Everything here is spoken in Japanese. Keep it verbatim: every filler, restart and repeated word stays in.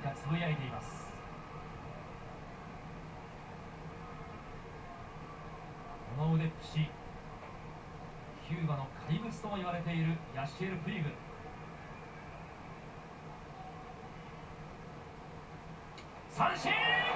かつぶやいています。この腕っぷし、キューバの怪物とも言われているヤシエル・プリグ。三振。